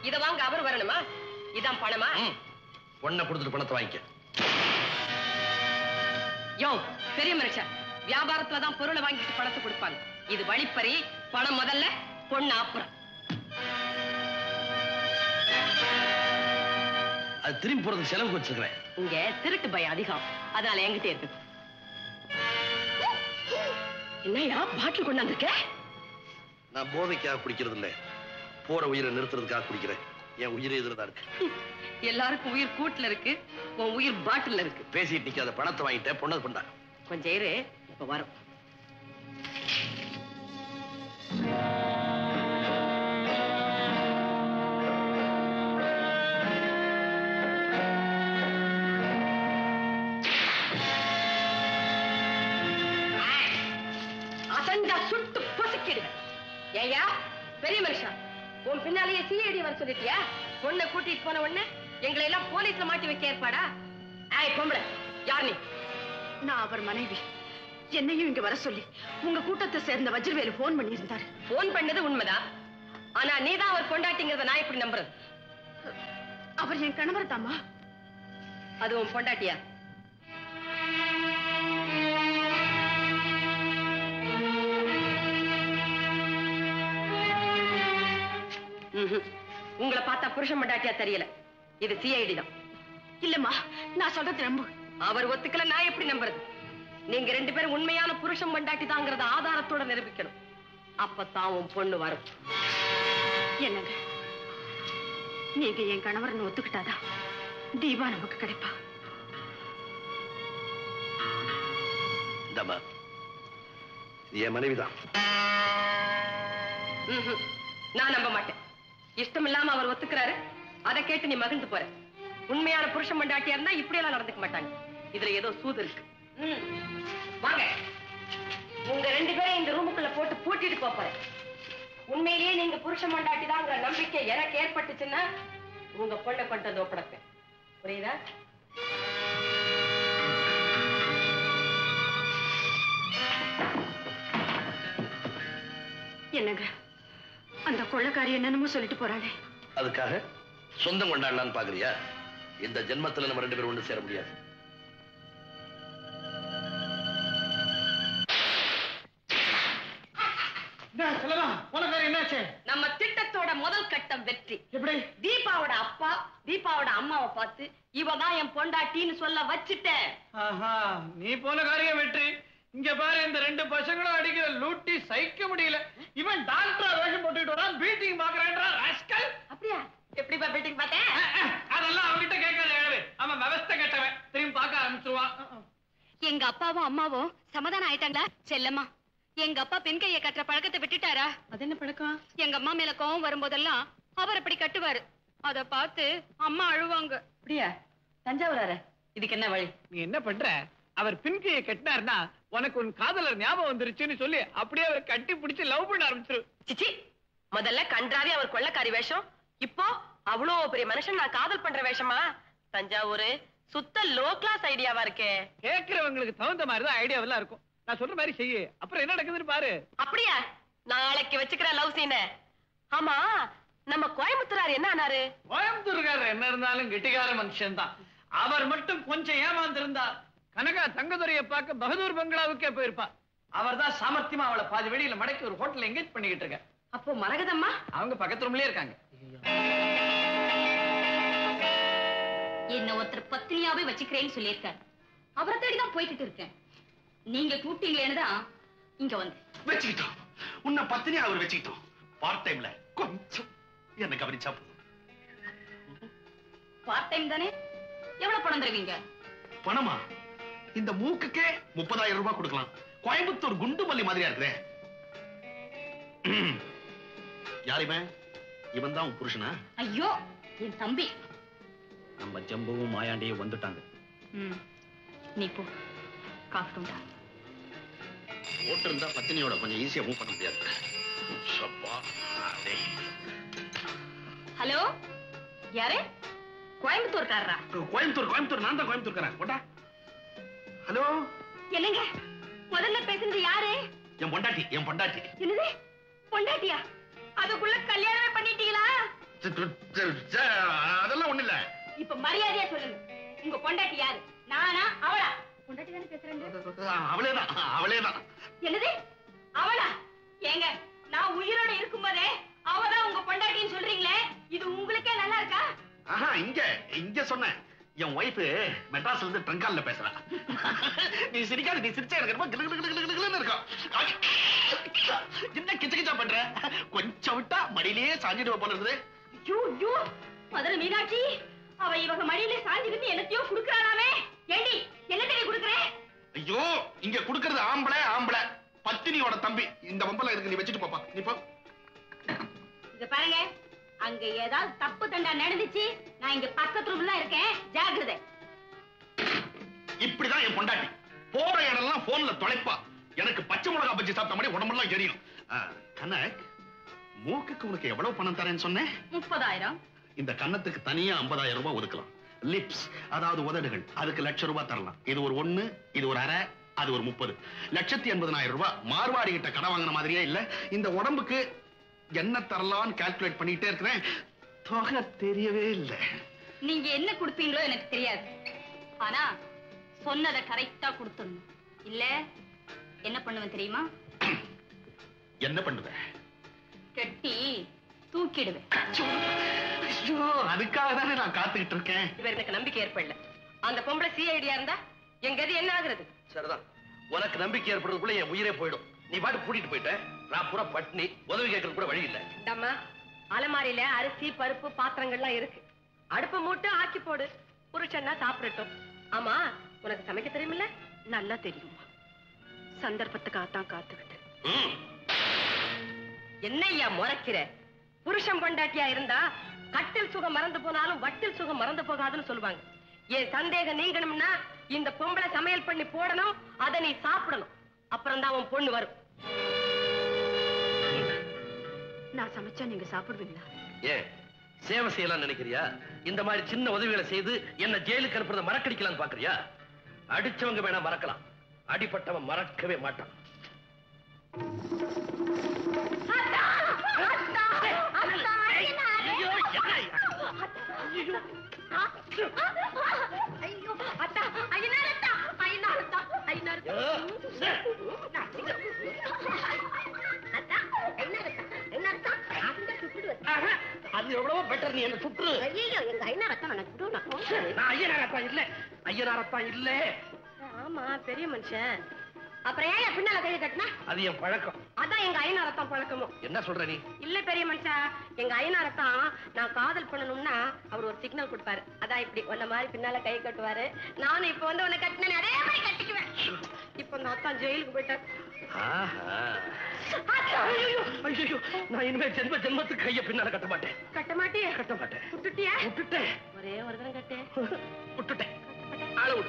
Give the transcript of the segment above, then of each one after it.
இத வாங்க அவர் வரணுமா? இதான் பணமா? பொண்ணை கொடுத்துட்டு பணத்தை வாங்கிக்க. யோ பெரிய மனுஷன், வியாபாரத்துலதான் பொருளை வாங்கிட்டு பணத்தை கொடுப்பாங்க. இது வழிப்பறி. பணம் முதல்ல, பொண்ணு அப்புறம். அது திரும்பி போறதுக்கு செலவுக்கு வச்சிருக்கிறேன். இங்க திருட்டு பயம் அதிகம், அதனால என்கிட்ட இருக்கு. என்னையா பாட்டில் கொண்டாந்துருக்க? நான் போதைக்காக குடிக்கிறது இல்ல, போற உயிரை நிறுத்துறதுக்காக குடிக்கிறேன். என் உயிரே இதுலதான் இருக்கு. எல்லாருக்கும் உயிர் கூட்டுல இருக்கு, உன் உயிர் பாட்டில் இருக்கு. பேசிட்டு நிக்காத, பணத்தை வாங்கிட்டேன், பொண்ணது பண்ணா. கொஞ்சம் இரு, இப்ப வரும். அசண்டா சுட்டு பொசுக்கிடுவேன். ஏயா பெரிய மனுஷன், உன் பின்னாலேயே சிஐடி வர சொல்லிட்டியா? பொண்ணை கூட்டிட்டு போன உடனே எங்களை எல்லாம் போலீஸ்ல மாட்டி வைக்க ஏற்பாடா? ஏய் பொம்பளை, யார் நீ? நான் அவர் மனைவி. என்னையும் இங்க வர சொல்லி உங்க கூட்டத்தை சேர்ந்த வஜ்ரவேலு போன் பண்ணி இருந்தாரு. போன் பண்ணது உண்மைதான், ஆனா நீதான் அவர் பொண்டாட்டிங்கிறத நான் எப்படி நம்புறது? அவர் என் கணவர் தாமா. அது உன் பொண்டாட்டியா? உங்களை பார்த்தா புருஷன் பொண்டாட்டியா தெரியல. இது சிஐடி தான். இல்லம்மா, நான் சொல்றது நம்பு. அவர் ஒத்துக்கல, நான் எப்படி நம்புறது? நீங்க ரெண்டு பேரும் உண்மையான புருஷன் பொண்டாட்டி தாங்கிறத ஆதாரத்தோட நிரூபிக்கணும். அப்பதான் உன் பொண்ணு வரும். என்னங்க, நீங்க என் கணவர்னு ஒத்துக்கிட்டாதான் தீபா நமக்கு கிடைப்பா. என் மனைவிதான். நான் நம்ப மாட்டேன். இஷ்டம் இல்லாம அவர் ஒத்துக்கிறாரு, அதை கேட்டு நீ மகிழ்ந்து போற. உண்மையான புருஷன் பொண்டாட்டியா இருந்தா இப்படி எல்லாம் நடந்துக்க மாட்டாங்க. இதுல ஏதோ சூது இருக்கு. வாங்க, உங்க ரெண்டு பேரும் இந்த ரூமுக்குள்ள போட்டு பூட்டிட்டு போறேன். உண்மையிலேயே நீங்க புருஷன் பொண்டாட்டி தாங்கிற நம்பிக்கை எனக்கு ஏற்பட்டுச்சுன்னா உங்க பொண்ணை கொண்டு வந்து ஒப்படைப்பேன். புரியுதா? என்னங்க, அந்த கொள்ளைக்காரி என்னன்னு சொல்லிட்டு போறாளே, அதுக்காக சொந்தம் கொண்டாடலான்னு பாக்குறியா? இந்த ஜென்மத்துல நம்ம ரெண்டு பேரும் ஒண்ணு சேர முடியாது. நம்ம திட்டத்தோட முதல் கட்டம் வெற்றி. எப்படி? தீபாவோட அப்பா தீபாவோட அம்மாவை பார்த்து இவதான் என் பொண்டாட்டின்னு சொல்ல வச்சுட்டேன். நீ போன காரியம் வெற்றி. இங்க பாரு, இந்த ரெண்டு பசங்களும் அடிக்கிற லூட்டி சகிக்க முடியல. இவன் டாக்டரா வேஷம் போட்டுட்டு வரான், பீட்டிங் பாக்குறேன்றா ராஸ்கல். அப்படியா? எப்படி பீட்டிங் பார்த்தேன்? அதெல்லாம் அவன்கிட்ட கேட்காத. அவன் விவஸ்தை கட்டவன், திரும்பி பார்க்க ஆரம்பிச்சிருவான். எங்க அப்பாவும் அம்மாவும் சமாதானம் ஆயிட்டாங்களா? செல்லம்மா, எங்க அப்பா பெண் கையை கட்டுற பழக்கத்தை விட்டுட்டாரா? அது என்ன பழக்கம்? எங்க அம்மா மேல கோவம் வரும்போதெல்லாம் அவர் அப்படி கட்டுவாரு. அத பார்த்து அம்மா அழுவாங்க. அப்படியா? தஞ்சாவூரார, இதுக்கு என்ன வழி? நீ என்ன பண்ற? அவர் பின்கையை கட்டினார்னா உனக்கு உன் காதலர் ஞாபகம் வந்துருச்சுன்னு சொல்லி அப்படியே அவர் கட்டி பிடிச்சு லவ் பண்ண ஆரம்பிச்சிரு. சிச்சி, முதல்ல கன்றாவி அவர் கொள்ளைக்காரி வேஷம், இப்போ அவ்வளோ பெரிய மனுஷன் நான் காதல் பண்ற வேஷமா? தஞ்சாவூர் சுத்த லோ கிளாஸ் ஐடியாவா இருக்கே. கேட்கிறவங்களுக்கு தகுந்த மாதிரிதான் ஐடியாவெல்லாம் இருக்கும். நான் சொல்ற மாதிரி செய்ய, அப்புறம் என்ன நடக்குதுன்னு பாரு. அப்படியா? நாளைக்கு வச்சுக்கிற லவ் சீன. ஆமா, நம்ம கோயம்புத்தூரார் என்ன ஆனாரு? கோயம்புத்தூர்காரர் என்ன இருந்தாலும் கெட்டிக்கார மனுஷன் தான். அவர் மட்டும் கொஞ்சம் ஏமாந்திருந்தா கனகா தங்கதுரையை பார்க்க பகதூர் பங்களாவுக்கே போயிருப்பா. அவர் தான் சாமர்த்தியமா அவளை பாதி வெளியில மடக்கி ஒரு ஹோட்டல் எங்கேஜ் பண்ணிக்கிட்டு இருக்க. அப்போ மரகதம்மா அவங்க பக்கத்து ரூம்லயே இருக்காங்க. என்ன ஒருத்தர் பத்தினியாவே வச்சுக்கிறேன்னு சொல்லியிருக்காரு. அவரை தேடிதான் போய்கிட்டு இருக்கேன். நீங்க கூப்பிட்டீங்களேன்னு தான் இங்க வந்து வச்சுக்கிட்டோம். உன்னை பத்தினி அவர் வச்சுக்கிட்டோம். பார்ட் டைம்ல கொஞ்சம் என்ன கவனிச்சா போதும். பார்ட் டைம் தானே? எவ்வளவு பணம் தருவீங்க? பணமா? இந்த மூக்குக்கே 30,000 ரூபாய் கொடுக்கலாம். கோயம்புத்தூர் குண்டு மல்லி மாதிரியா இருக்குதே. யாருமே இவன் தான் உன் புருஷனா? ஐயோ, என் தம்பி. நம்ம ஜம்புவும் மாயாண்டியும் வந்துட்டாங்க. நீ போ, காஃப்டா. ஓட்டு இருந்தா பத்தினியோட கொஞ்சம் ஈஸியா மூவ் பண்ண முடியாது. ஹலோ, யாரு? கோயம்புத்தூர்காரரா? கோயம்புத்தூர் நான் தான் கோயம்புத்தூர்காரன். போட்டா. ஹலோ, என்னங்க முதல்ல பேசுறது யாரு? என் பொண்டாட்டி. என்னது பொண்டாட்டியா? அதுக்குள்ள கல்யாணமே பண்ணிட்டீங்களா? அதெல்லாம் ஒண்ணு இல்ல. இப்ப மரியாதையா சொல்லுங்க, உங்க பொண்டாட்டி யாரு? நானா அவளா? பொண்டாட்டி தானே பேசுறேன். அவளேதான். என்னது அவளா? ஏங்க, நான் உயிரோட இருக்கும்போதே அவதான் உங்க பொண்டாட்டின்னு சொல்றீங்களே, இது உங்களுக்கே நல்லா இருக்கா? ஆஹா, இங்க சொன்னேன். என் ஒய்ஃப் மெட்ராஸ்ல இருந்து ட்ரங்கால்ல பேசுறா. நீ சிரிக்காத, நீ சிரிச்சா இருக்கிறப்ப கிளுகிளுகிளுகிளுன்னு இருக்கும். என்ன கிச்சு கிச்சா பண்ற? கொஞ்சம் விட்டா மடியிலேயே சாஞ்சிடுவ போல இருக்குது. ஐயோ, மதுரை மீனாட்சி, அவ இவங்க மடியில சாஞ்சிருந்து என்னத்தையோ குடுக்கறானாமே. ஏண்டி, என்ன தெரிய குடுக்கறே? ஐயோ, இங்க குடுக்கறது ஆம்பளை பத்தினியோட தம்பி. இந்த வம்பல இருக்கு, நீ வச்சுட்டு போப்பா. நீ போ. இங்க பாருங்க, அங்க ஏதாவது தப்பு தண்டா நடந்துச்சு, நான் இங்க பக்கத்து ரூம்ல இருக்கேன், ஜாக்கிரதை. இப்படிதான் என் பொண்டாட்டி. போற இடம்லாம் போன்ல தொலைப்பா. எனக்கு பச்சை மிளகா பஜ்ஜி சாப்பிட்ட மாதிரி உடம்பெல்லாம் எரியும். கனக், மூக்குக்கு உனக்கு எவ்வளவு பணம் தரேன்னு சொன்னேன்? 30,000. இந்த கன்னத்துக்கு தனியா 50,000 ரூபாய் ஒதுக்கலாம். லிப்ஸ், அதாவது உதடுகள், அதுக்கு 1,00,000 ரூபாய் தரலாம். இது ஒரு 1, இது ஒரு அரை, அது ஒரு 30. 1,80,000 ரூபாய். மார்வாடி கிட்ட கடை வாங்கின மாதிரியே இல்ல. இந்த உடம்புக்கு என்ன தரலான்னு கால்குலேட் பண்ணிட்டே இருக்கிறேன். தொகை தெரியவே இல்லை. நீங்க என்ன கொடுப்பீங்களோ எனக்கு தெரியாது, ஆனா சொன்னதை கரெக்டா கொடுத்துடணும். இல்ல என்ன பண்ணுவேன் தெரியுமா? என்ன பண்ணுவேன்? கட்டி தூக்கிடுவேன். ஐயோ, அதுக்காக தானே நான் காத்துக்கிட்டு இருக்கேன். இவர் எனக்கு நம்பிக்கை ஏற்படல. அந்த பொம்பளை சிஐடியா இருந்தா எங்க கதி என்ன ஆகுறது? சரிதான், உனக்கு நம்பிக்கை ஏற்படுறதுக்குள்ள என் உயிரே போயிடும். நீ பாட்டு கூட்டிட்டு போயிட்ட, நான் பூரா பட்னி. உதவி கேட்கறது கூட வழி இல்ல. அம்மா, அலமாரியில அரிசி பருப்பு பாத்திரங்கள்லாம் இருக்கு. அடுப்பு மூட்டு ஆக்கி போடு, புருஷன்னா சாப்பிடட்டும். ஆமா, உனக்கு சமைக்க தெரியுமில்ல? நல்லா தெரியுமா, சந்தர்ப்பத்துக்காகத்தான் காத்துக்கிட்டு. என்னையா முறைக்கிற? புருஷன் பொண்டாட்டியா இருந்தா கட்டில் சுகம் மறந்து போனாலும் வட்டில் சுகம் மறந்து போகாதுன்னு சொல்லுவாங்க. என் சந்தேகம் நீங்கணும்னா இந்த பொம்பளை சமையல் பண்ணி போடணும், அதை நீ சாப்பிடணும். அப்புறம் தான் உன் பொண்ணு வரும். நான் சமைச்சா நீங்க சாப்பிடுவீங்களா? ஏன் சேவை செய்யலாம் நினைக்கிறியா? இந்த மாதிரி சின்ன உதவிகளை செய்து என்ன ஜெயிலுக்கு அனுப்புறத மறக்கடிக்கலாம்னு பாக்குறியா? அடிச்சவங்க வேணா மறக்கலாம், அடிப்பட்டவன் மறக்கவே மாட்டான். அது எவ்வளவோ பெட்டர். நீ என்ன சுற்று. எங்க ஐநாரத்தான் நான் ஐயனாரத்தான் இல்ல, ஐயனாரத்தான் இல்ல. ஆமா, பெரிய மனுஷன். அப்புறம் ஏன் பின்னால கையை கட்டினா? அது என் பழக்கம். அதான் எங்க ஐநாரத்தான் பழக்கமும். என்ன சொல்ற நீ? இல்ல பெரிய மனுஷா, எங்க ஐநாரத்தான் நான் காதல் பண்ணணும்னா அவர் ஒரு சிக்னல் கொடுப்பாரு. அதான் இப்படி உன்ன மாதிரி பின்னால கை கட்டுவாரு. நானும் இப்ப வந்து உன்னை கட்டினேன், அதே மாதிரி கட்டிக்குவேன். இப்ப நான் அத்தான் ஜெயிலுக்கு போயிட்டேன். நான் இனிமே ஜென்மத்துக்கு கைய பின்னால கட்ட மாட்டேன். கட்ட மாட்டியே? கட்ட மாட்டேன். விட்டுட்டியா? விட்டுட்டேன். ஒரே ஒரு தரம் கட்டு. விட்டுட்டேன். ஆள விடு.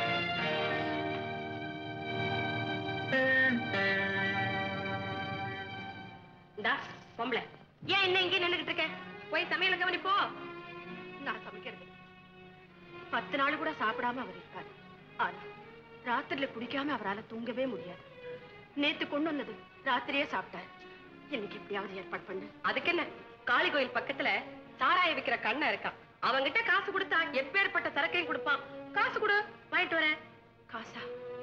இந்தா பொம்பளை, ஏன் என்ன இங்கே நின்னுகிட்டு இருக்க? போய் சமையல கவனிப்போ. நான் சமைக்கிறது 10 நாள் கூட சாப்பிடாம அவர் இருக்காரு. ஆனா ராத்திரில குடிக்காம அவரால் தூங்கவே முடியாது. நேத்து கொண்டு வந்தது ராத்திரியே சாப்பிட்டாரு. இன்னைக்கு எப்படியாவது ஏற்பாடு பண்ணு. அதுக்கு என்ன, காளி கோயில் பக்கத்துல சாராய விக்கிற கண்ணை இருக்கான். அவங்கிட்ட காசு கொடுத்தா எப்பேற்பட்ட சரக்கையும் கொடுப்பான். காசு கொடு, வாங்கிட்டு வரேன். காசா?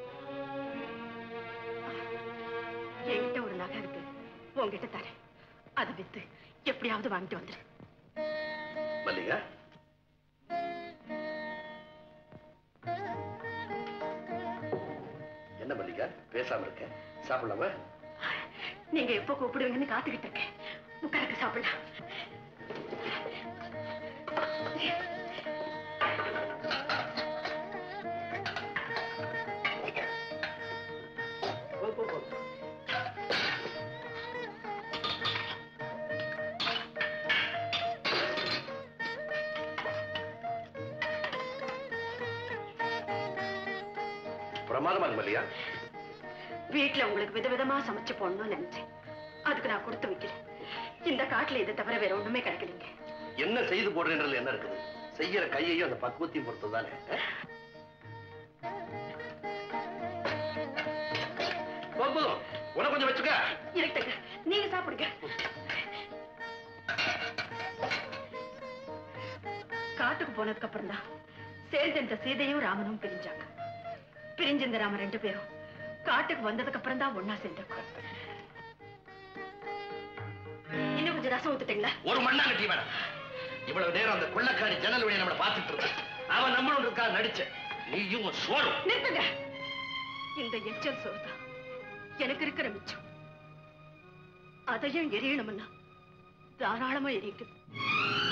என்கிட்ட ஒரு நகை இருக்கு, உங்ககிட்ட தரேன். அதை வித்து எப்படியாவது வாங்கிட்டு வந்துரு. மல்லிகா, என்ன மல்லிகா பேசாம இருக்க? சாப்பிடலாமா? நீங்க எப்ப கூப்பிடுவீங்கன்னு காத்துக்கிட்டு இருக்கேன். உட்காருக்கு சாப்பிடலாம். பிரமாதமா இருக்கு மல்லிகா. வீட்டுல உங்களுக்கு விதவிதமா சமைச்சு போடணும்னு நினைச்சேன். அதுக்கு நான் கொடுத்து வைக்கிறேன். இந்த காட்டுல இதை தவிர வேற ஒண்ணுமே கிடைக்கலீங்க. என்ன செய்து போடுறேன்றது என்ன இருக்குது? செய்யற கையையும் அந்த பக்குவத்தையும் பொறுத்ததானே. உன கொஞ்சம் வச்சுக்க. இருக்கட்டுங்க, நீங்க சாப்பிடுங்க. காட்டுக்கு போனதுக்கு அப்புறம் தான் சேர்ந்து இந்த சீதையும் ராமனும் பிரிஞ்சாங்க. பிரிஞ்சிருந்த ராம 2 பேரும் காட்டுக்கு வந்ததுக்கு அப்புறம் தான் ஒன்னா சேர்ந்திருக்கோம். இன்னும் கொஞ்சம் ரசம் ஊத்துட்டீங்களா? ஒரு மண்ணாங்கட்டி வேணாம். இவ்வளவு நேரம் அந்த கொள்ளக்காரி ஜன்னல் வழியை நம்மளை பார்த்துட்டு இருந்தா. அவன் நம்மளோட இருக்கா நடிச்ச நீயும் சோறும். நிறுத்துங்க. இந்த எச்சல் சோறுதான் எனக்கு இருக்கிற மிச்சம். அதையும் எரியணும்னா தாராளமா எரியுது.